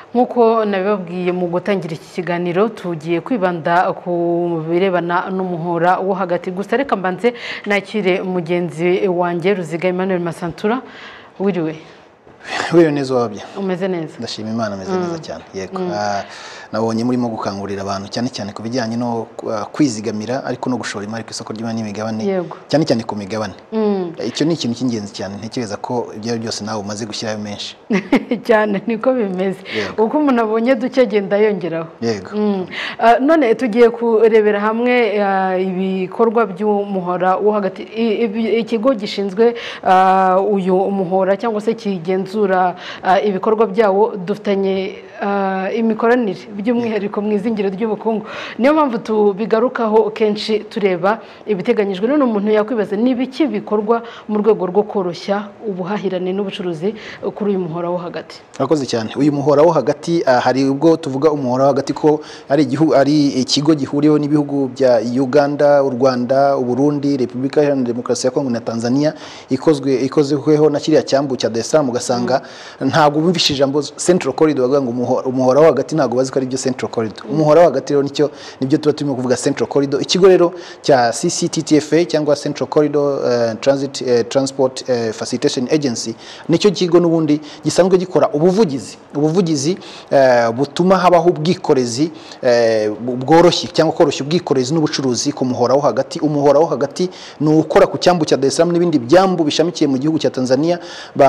nkuko nabibabwiye mu gutangira iki kiganiro tugiye kwibanda ku birebana n'umuhora wo hagati gusa reka mbanze nakire mugenzi wanjye Ruziga Emmanuel Masantura wiriwe neza wabye umeze neza ndashima Imana ameze neza cyane yego nabonye murimo gukangurira abantu cyane cyane ku bijyanye no kwizigamira ariko no gushora imari ku isoko ry'imari n'imigabane cyane cyane ku migabane icyo ni ikintu cy'ingenzi cyane ntekereza ko ibyo byose nawe umaze gushyirayo menshi cyane niko bimeze uko umuntu abonye duke agenda yongeraho yego none tugiye kurebera hamwe ibikorwa by'umuhora wo hagati ikigo gishinzwe uyu muhora cyangwa se kigenzura ibikorwa byawo dufitanye imikoranire by'umwihariko mu izingiro ry'ubukungu niyo mpamvu tubigarukaho kenshi tureba ibiteganyijwe none umuntu yakwibaza n'ibiki bikorwa mu rwego rwo koroshya ubuhahirane n'ubucuruzi kuri uyu muhora wo hagati. Urakoze cyane. Uyu muhora wo hagati hari ubwo tuvuga umuhora wo hagati ko ari ikigo gihuriyeho n'ibihugu bya Uganda, u Rwanda, u Burundi, Repubulika Iharanira Demokarasi ya Kongo na Tanzania ikozweho na kiriya cyambu cya Dar es Salaam ugasanga ntabwo bumvishije ijambo Central Corridor bavuga ngo umuhora wo hagati ntabwo bazi ko ari byo Central Corridor. Umuhora wo hagati rero nibyo tuba turimo kuvuga Central Corridor. Ikigo rero cya CCTTFA cyangwa Central Corridor Transport Facilitation Agency nicyo kigo n'ubundi gisanzwe gikora ubuvugizi butuma habaho ubwikorezi bworoshye cyangwa koroshya ubwikorezi n'ubucuruzi ku muhora wo hagati. Umuhora wo hagati ni ukora ku cyambu cya Dar es Salaam n'ibindi byambu bishamikiye mu gihugu cya Tanzania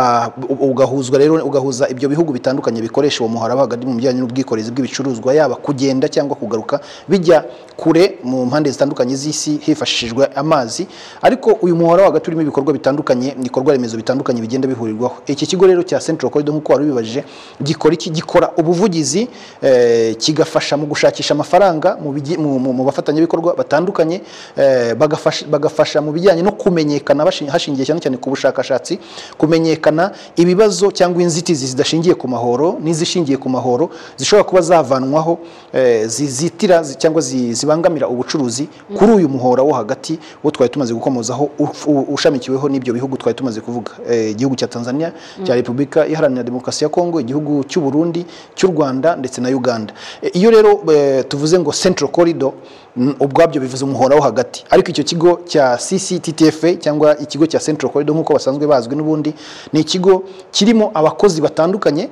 ugahuza ibyo bihugu bitandukanye bikoresha uwo muhora wo hagati mu bijyanye n'ubwikorezi bw'ibicuruzwa yaba kugenda cyangwa kugaruka bijya kure mu mpande zitandukanye z'isi hifashishijwe amazi. Ariko uyu muhora wa hagati urimo ibikorwa bitandukanye ibikorwa remezo bitandukanye bigenda bihurirwaho. Iki kigo rero cya Central Corridor nkuko wari bibajije gikora ubuvugizi kigafasha mu gushakisha amafaranga mu bafatanyabikorwa batandukanye bagafasha mu bijyanye no kumenyekana hashingiye cyane cyane ku bushakashatsi kumenyekana ibibazo cyangwa inzitizi zidashingiye ku mahoro n'izishingiye ku mahoro zishobora kuba zavanwaho zizitira cyangwa zibangamira ubucuruzi kuri uyu muhora wo hagati wo twari tumaze gukomozaho ushamikiweho n'ibyo bihugu twari tumaze kuvuga igihugu cya Tanzania cya Repubulika Iharanira Demokarasi ya Kongo igihugu cy'u Burundi cy'u Rwanda ndetse na Uganda. Iyo rero tuvuze ngo Central Corridor ubwabyo bivuze umuhora wo hagati ariko icyo kigo cya CCTTFA cyangwa ikigo cya Central Corridor nkuko basanzwe bazwi n'ubundi ni ikigo kirimo abakozi batandukanye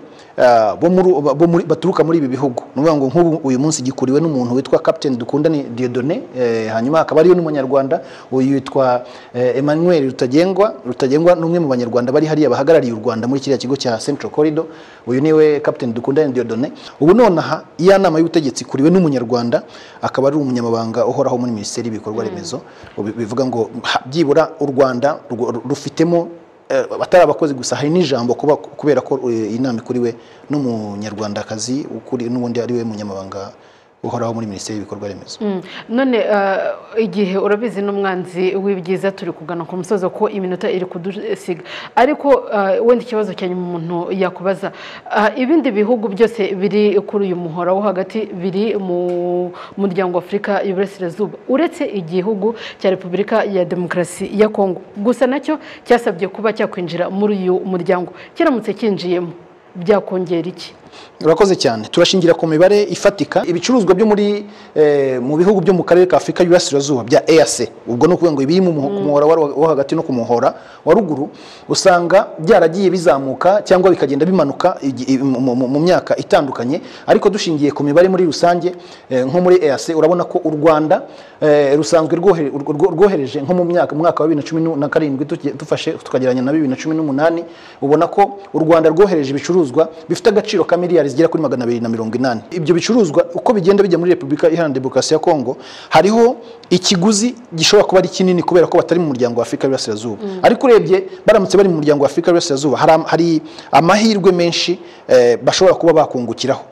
baturuka muri ibi bihugu. Nuvuga ngo nk'ubu uyu munsi gikuriwe n'umuntu witwa Captain Dukundane Dieudonné hanyuma akaba ariyo n'umunyarwanda uyu witwa Emmanuel Rutagengwa n'umwe mu banyarwanda bari hariya bahagarariye u Rwanda muri kiriya kigo cya Central Corridor. Uyu niwe Captain Dukundane Dieudonné. Ubu nonaha iya nama y'ubutegetsi kuriwe n'umunyarwanda akaba ari umunyamabanga uhoraho muri Minisiteri y'ibikorwa remezo. Bivuga ngo byibura u Rwanda rufitemo batari abakozi gusa hari n'ijambo kubera ko inama ikuriwe n'umunyarwandakazi ukuri n'ubundi ari we munyamabanga uhoraho muri Minisiteri y'ibikorwa remezo. None igihe urabizi n'umwanzi w'ibyiza turi kugana ku musozo ko iminota iri kudusiga ariko wenda ikibazo cyane umuntu yakubaza ibindi bihugu byose biri kuri uyu muhora wo hagati biri mu muryango wa Afurika y'Iburasirazuba uretse igihugu cya Repubulika ya Demokarasi ya Kongo gusa nacyo cyasabye kuba cyakwinjira muri uyu muryango kiramutse kinjiyemo byakongera iki? Urakoze cyane. Turashingira ku mibare ifatika ibicuruzwa byo mu bihugu byo mu karere ka Afurika y'Iburasirazuba bya EAC ubwo no kuvuga ngo ibiri mu muhora wo hagati no ku muhora wa ruguru usanga byaragiye bizamuka cyangwa bikagenda bimanuka mu myaka itandukanye ariko dushingiye ku mibare muri rusange nko muri EAC urabona ko u Rwanda rusanzwe rwohereje nko mu mwaka wa 2017 dufashe tukageranya na 2018 ubona ko u Rwanda rwohereje ibicuruzwa bifite agaciro ka miliyari zigera kuri 280. Ibyo bicuruzwa uko bigenda bijya muri Repubulika Iharanira Demokarasi ya Kongo hariho ikiguzi gishobora kuba ari kinini kubera ko batari mu muryango wa Afurika y'Iburasirazuba ariko urebye baramutse bari mu muryango wa Afurika y'Iburasirazuba hari amahirwe menshi bashobora kuba bakungukiraho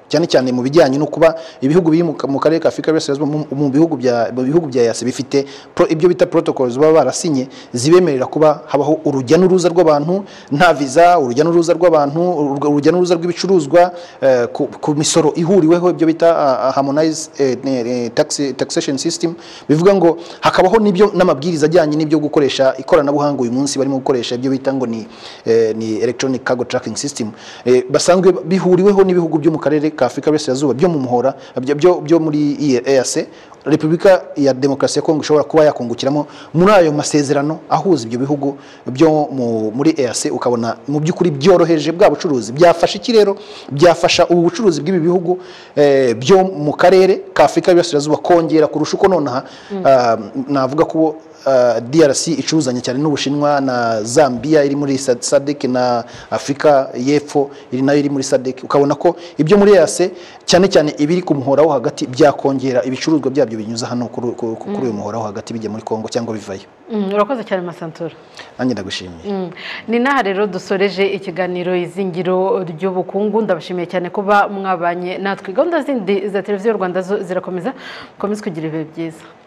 cyane cyane mu bijyanye no kuba ibihugu biri mu karere ka Afurika y'Iburasirazuba mu bihugu bya EAC bifite ibyo bita protocols baba barasinye zibemerera kuba habaho urujya n'uruza rw'abantu nta visa, urujya n'uruza rw'abantu, urujya n'uruza rw'ibicuruzwa ku misoro ihuriweho, ibyo bita harmonized taxation system. Bivuga ngo hakabaho n'ibyo n'amabwiriza ajyanye n'ibyo gukoresha ikoranabuhanga uyu munsi barimo gukoresha ibyo bita ngo ni electronic cargo tracking system, basanzwe bihuriweho n'ibihugu byo mu karere ka Afurika y'Iburasirazuba byo mu muhora byo muri EAC. Repubulika ya Demokarasi ya Kongo ishobora kuba yakungukiramo muri ayo masezerano ahuza ibyo bihugu byo muri EAC, ukabona mu by'ukuri byoroheje bwa bucuruzi. Byafasha iki rero? Byafasha ubu bucuruzi bw'ibi bihugu byo mu karere ka Afurika y'Iburasirazuba kongera kurusha uko nonaha navuga ko DRC icuzanye cyane n'Ubushinwa na Zambia iri muri SADC na Afrika y'Epfo iri nayo iri muri SADC, ukabona ko ibyo muri EAC cyane cyane ibiri ku muhora wo hagati byakongera ibicuruzwa byabyo binyuza hano kuri uyu muhora wo hagati bijya muri Kongo cyangwa bivayo. Urakoze cyane Masantura. Nanjye ndagushimiye. Ni naha rero dusoreje ikiganiro izingiro ry'ubukungu. Ndabashimiye cyane kuba mwabanye natwe. Gahunda zindi za televiziyo Rwanda zirakomeza. Mukomeze kugira ibihe byiza.